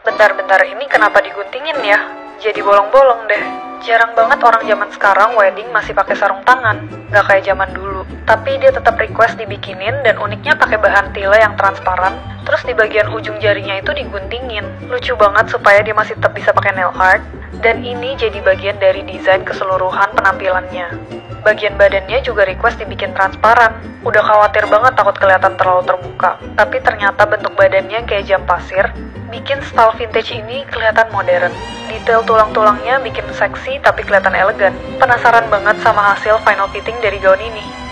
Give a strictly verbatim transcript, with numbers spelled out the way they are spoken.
Bentar-bentar ini kenapa diguntingin ya? Jadi bolong-bolong deh. Jarang banget orang zaman sekarang wedding masih pakai sarung tangan. Nggak kayak zaman dulu. Tapi dia tetap request dibikinin dan uniknya pakai bahan tile yang transparan. Terus di bagian ujung jarinya itu diguntingin. Lucu banget supaya dia masih tetap bisa pakai nail art. Dan ini jadi bagian dari desain keseluruhan penampilannya. Bagian badannya juga request dibikin transparan. Udah khawatir banget takut kelihatan terlalu terbuka. Tapi ternyata bentuk badannya kayak jam pasir, bikin style vintage ini kelihatan modern. Detail tulang-tulangnya bikin seksi tapi kelihatan elegan. Penasaran banget sama hasil final fitting dari gaun ini.